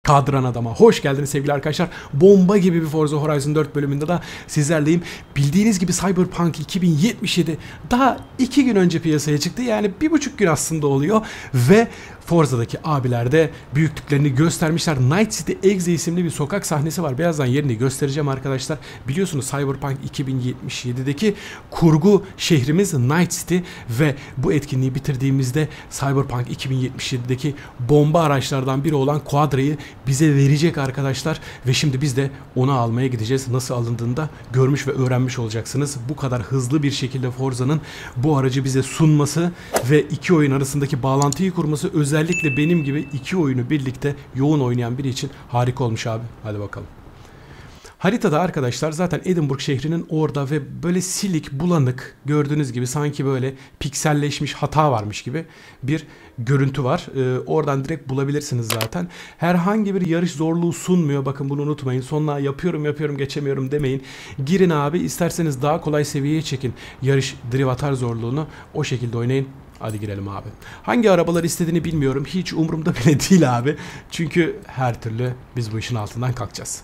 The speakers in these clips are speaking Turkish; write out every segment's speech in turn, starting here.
Kadran Adam'a hoş geldiniz sevgili arkadaşlar. Bomba gibi bir Forza Horizon 4 bölümünde de sizlerleyim. Bildiğiniz gibi Cyberpunk 2077 daha 2 gün önce piyasaya çıktı. Yani 1,5 gün aslında oluyor. Ve Forza'daki abiler de büyüklüklerini göstermişler. Night City Exe isimli bir sokak sahnesi var. Birazdan yerini göstereceğim arkadaşlar. Biliyorsunuz Cyberpunk 2077'deki kurgu şehrimiz Night City ve bu etkinliği bitirdiğimizde Cyberpunk 2077'deki bomba araçlardan biri olan Quadra'yı bize verecek arkadaşlar ve şimdi biz de onu almaya gideceğiz. Nasıl alındığını da görmüş ve öğrenmiş olacaksınız. Bu kadar hızlı bir şekilde Forza'nın bu aracı bize sunması ve iki oyun arasındaki bağlantıyı kurması özellikle benim gibi iki oyunu birlikte yoğun oynayan biri için harika olmuş abi. Hadi bakalım. Haritada arkadaşlar zaten Edinburgh şehrinin orada ve böyle silik, bulanık, gördüğünüz gibi sanki böyle pikselleşmiş hata varmış gibi bir görüntü var. Oradan direkt bulabilirsiniz zaten. Herhangi bir yarış zorluğu sunmuyor. Bakın bunu unutmayın. Sonuna yapıyorum geçemiyorum demeyin. Girin abi, isterseniz daha kolay seviyeye çekin yarış drivatar zorluğunu, o şekilde oynayın. Hadi girelim abi. Hangi arabalar istediğini bilmiyorum. Hiç umurumda bile değil abi. Çünkü her türlü biz bu işin altından kalkacağız.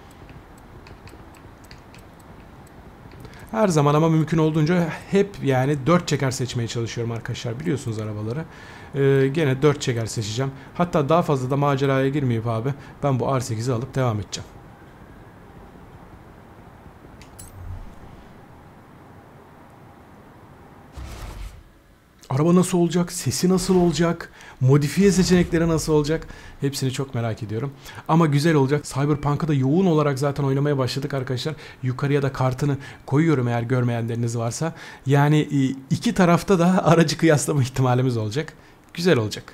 Her zaman ama mümkün olduğunca hep yani 4 çeker seçmeye çalışıyorum arkadaşlar. Biliyorsunuz arabaları. Gene 4 çeker seçeceğim. Hatta daha fazla da maceraya girmeyip abi ben bu R8'i alıp devam edeceğim. Araba nasıl olacak? Sesi nasıl olacak? Modifiye seçenekleri nasıl olacak? Hepsini çok merak ediyorum. Ama güzel olacak. Cyberpunk'ı da yoğun olarak zaten oynamaya başladık arkadaşlar. Yukarıya da kartını koyuyorum eğer görmeyenleriniz varsa. Yani iki tarafta da aracı kıyaslama ihtimalimiz olacak. Güzel olacak.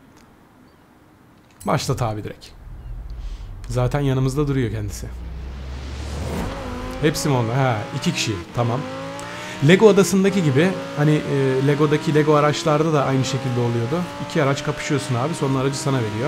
Başlat abi direkt. Zaten yanımızda duruyor kendisi. Hepsi mi onlar? Ha, 2 kişi. Tamam. Lego adasındaki gibi hani Lego'daki Lego araçlarda da aynı şekilde oluyordu. İki araç kapışıyorsun abi, sonra aracı sana veriyor.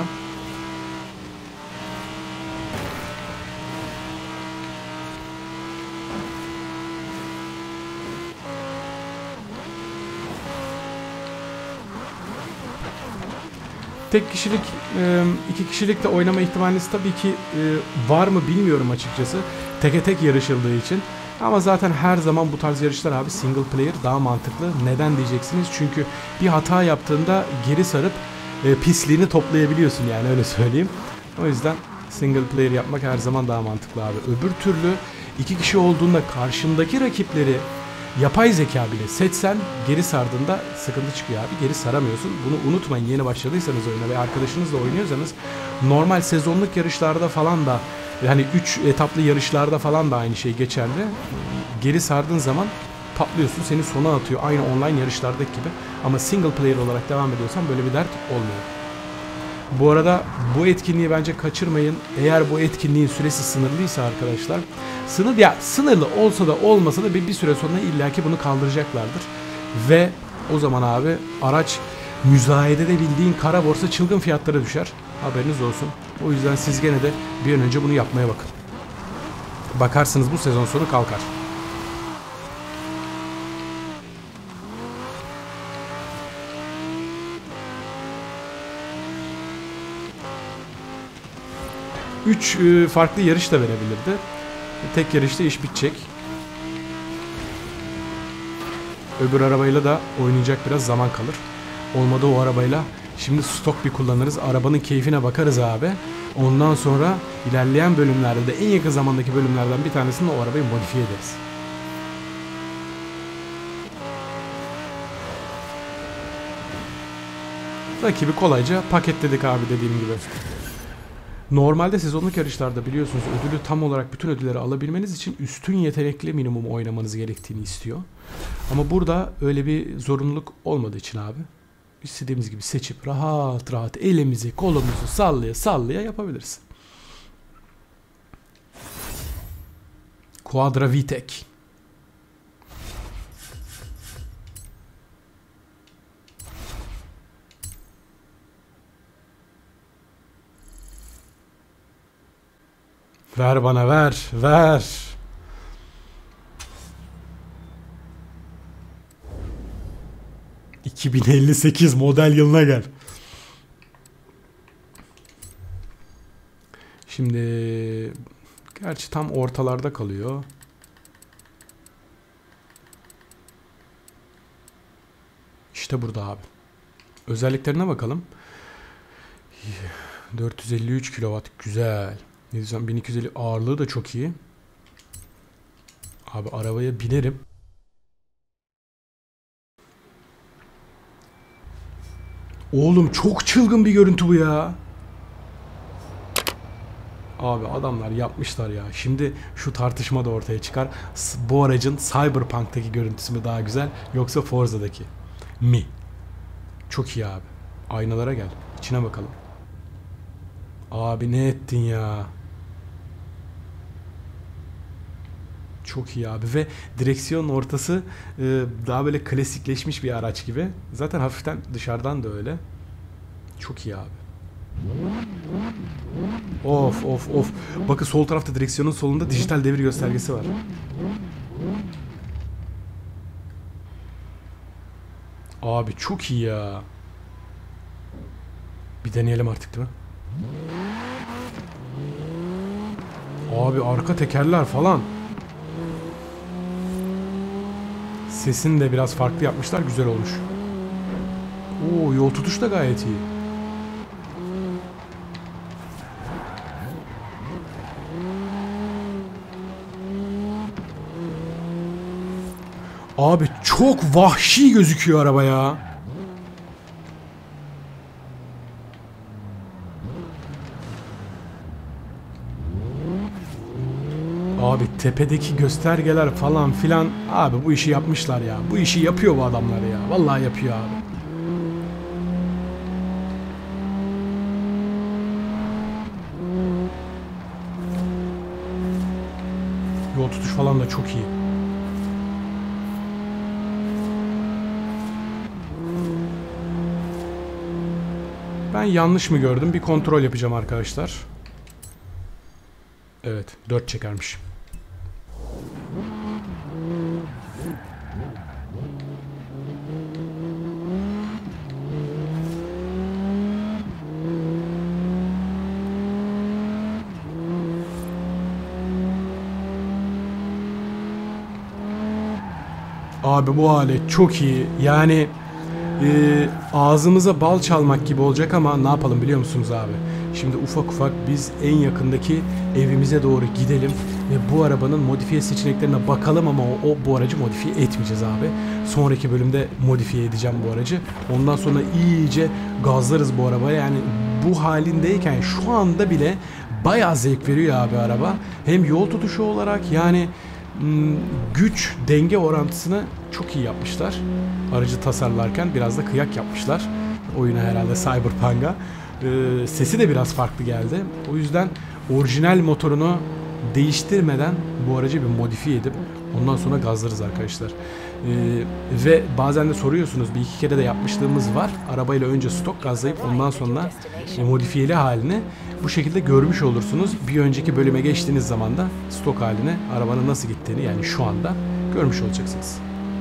Tek kişilik, iki kişilik de oynama ihtimaliniz tabii ki var mı bilmiyorum açıkçası. Teke tek yarışıldığı için. Ama zaten her zaman bu tarz yarışlar abi single player daha mantıklı. Neden diyeceksiniz? Çünkü bir hata yaptığında geri sarıp pisliğini toplayabiliyorsun, yani öyle söyleyeyim. O yüzden single player yapmak her zaman daha mantıklı abi. Öbür türlü iki kişi olduğunda karşındaki rakipleri yapay zeka bile seçsen geri sardığında sıkıntı çıkıyor abi. Geri saramıyorsun. Bunu unutmayın, yeni başladıysanız oyuna ve arkadaşınızla oynuyorsanız normal sezonluk yarışlarda falan da yani 3 etaplı yarışlarda falan da aynı şey geçerli. Geri sardığın zaman patlıyorsun, seni sona atıyor. Aynı online yarışlardaki gibi. Ama single player olarak devam ediyorsan böyle bir dert olmuyor. Bu arada bu etkinliği bence kaçırmayın. Eğer bu etkinliğin süresi sınırlıysa arkadaşlar, sınırlı olsa da olmasa da bir süre sonra illaki bunu kaldıracaklardır. Ve o zaman abi araç müzayedede bildiğin kara borsa çılgın fiyatlara düşer. Haberiniz olsun. O yüzden siz gene de bir an önce bunu yapmaya bakın. Bakarsınız bu sezon sonu kalkar. Üç farklı yarış da verebilirdi. Tek yarışta iş bitecek. Öbür arabayla da oynayacak biraz zaman kalır. Olmadı o arabayla şimdi stok bir kullanırız. Arabanın keyfine bakarız abi. Ondan sonra ilerleyen bölümlerde de en yakın zamandaki bölümlerden bir tanesinde o arabayı modifiye ederiz. Rakibi kolayca paketledik abi, dediğim gibi. Normalde sezonluk yarışlarda biliyorsunuz ödülü tam olarak bütün ödülleri alabilmeniz için üstün yetenekli minimum oynamanız gerektiğini istiyor. Ama burada öyle bir zorunluluk olmadığı için abi istediğimiz gibi seçip rahat rahat elimizi kolumuzu sallaya sallaya yapabiliriz. Quadra VTEC. Ver bana, ver. ...2058 model yılına gel. Şimdi gerçi tam ortalarda kalıyor. İşte burada abi. Özelliklerine bakalım. 453 kW güzel. 1250 ağırlığı da çok iyi. Abi arabaya binerim. Oğlum çok çılgın bir görüntü bu ya. Abi adamlar yapmışlar ya. Şimdi şu tartışma da ortaya çıkar. Bu aracın Cyberpunk'taki görüntüsü mü daha güzel yoksa Forza'daki mi? Çok iyi abi. Aynalara gel. İçine bakalım. Abi ne ettin ya? Çok iyi abi ve direksiyonun ortası daha böyle klasikleşmiş bir araç gibi. Zaten hafiften dışarıdan da öyle. Çok iyi abi. Of of of. Bakın sol tarafta direksiyonun solunda dijital devir göstergesi var. Abi çok iyi ya. Bir deneyelim artık değil mi? Abi arka tekerler falan. Sesini de biraz farklı yapmışlar. Güzel olmuş. Oo, yol tutuş da gayet iyi. Abi çok vahşi gözüküyor araba ya. Abi tepedeki göstergeler falan filan. Abi bu işi yapmışlar ya. Bu işi yapıyor bu adamlar ya. Vallahi yapıyor abi. Yol tutuş falan da çok iyi. Ben yanlış mı gördüm? Bir kontrol yapacağım arkadaşlar. Evet, 4 çekermiş. Abi bu alet çok iyi. Yani ağzımıza bal çalmak gibi olacak ama ne yapalım biliyor musunuz abi? Şimdi ufak ufak biz en yakındaki evimize doğru gidelim ve bu arabanın modifiye seçeneklerine bakalım ama bu aracı modifiye etmeyeceğiz abi. Sonraki bölümde modifiye edeceğim bu aracı. Ondan sonra iyice gazlarız bu arabaya. Yani bu halindeyken şu anda bile bayağı zevk veriyor abi araba. Hem yol tutuşu olarak yani güç denge orantısını çok iyi yapmışlar. Aracı tasarlarken biraz da kıyak yapmışlar. Oyuna herhalde Cyberpunk'a. Sesi de biraz farklı geldi. O yüzden orijinal motorunu değiştirmeden bu aracı bir modifiye edip ondan sonra gazlarız arkadaşlar. Ve bazen de soruyorsunuz, bir iki kere de yapmışlığımız var. Arabayla önce stok gazlayıp ondan sonra modifiyeli halini bu şekilde görmüş olursunuz. Bir önceki bölüme geçtiğiniz zaman da stok haline arabanın nasıl gittiğini yani şu anda görmüş olacaksınız.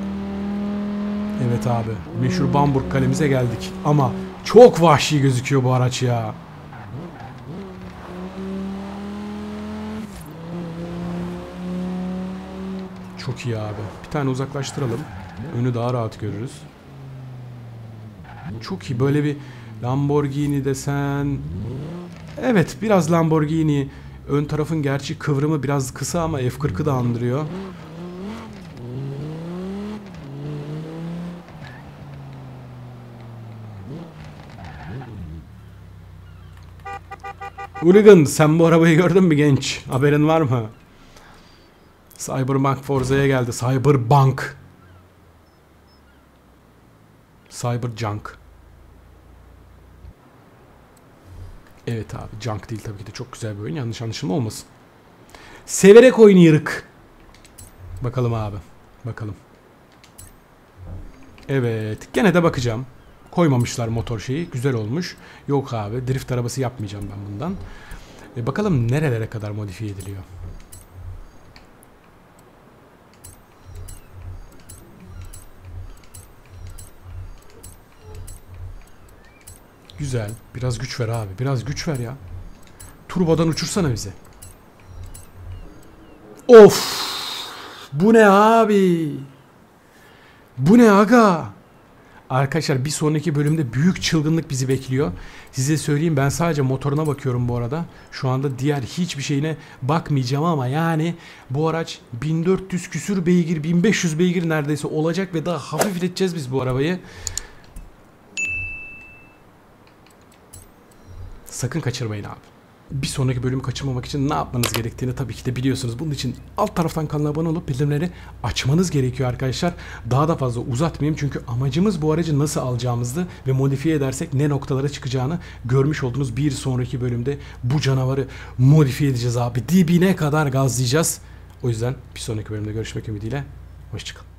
Evet abi, meşhur Bamburg kalemize geldik ama çok vahşi gözüküyor bu araç ya. Çok iyi abi. Bir tane uzaklaştıralım. Önü daha rahat görürüz. Çok iyi. Böyle bir Lamborghini desen. Evet, biraz Lamborghini. Ön tarafın gerçi kıvrımı biraz kısa ama F40'ı da andırıyor. Hooligan, sen bu arabayı gördün mü genç? Haberin var mı? Cyberpunk Forza'ya geldi. Cyberpunk. Cyberjunk. Evet abi, junk değil tabii ki de, çok güzel bir oyun, yanlış anlaşılma olmasın. Severek oynayırık. Bakalım abi. Bakalım. Evet. Gene de bakacağım. Koymamışlar motor şeyi. Güzel olmuş. Yok abi. Drift arabası yapmayacağım ben bundan. Bakalım nerelere kadar modifiye ediliyor. Güzel. Biraz güç ver abi. Biraz güç ver ya. Turbodan uçursana bizi. Of! Bu ne abi? Bu ne aga? Arkadaşlar bir sonraki bölümde büyük çılgınlık bizi bekliyor. Size söyleyeyim, ben sadece motoruna bakıyorum bu arada. Şu anda diğer hiçbir şeyine bakmayacağım ama yani bu araç 1400 küsür beygir, 1500 beygir neredeyse olacak ve daha hafifleteceğiz biz bu arabayı. Sakın kaçırmayın abi. Bir sonraki bölümü kaçırmamak için ne yapmanız gerektiğini tabii ki de biliyorsunuz. Bunun için alt taraftan kanala abone olup bildirimleri açmanız gerekiyor arkadaşlar. Daha da fazla uzatmayayım çünkü amacımız bu aracı nasıl alacağımızdı ve modifiye edersek ne noktalara çıkacağını görmüş oldunuz. Bir sonraki bölümde bu canavarı modifiye edeceğiz abi. Dibine kadar gazlayacağız. O yüzden bir sonraki bölümde görüşmek ümidiyle. Hoşçakalın.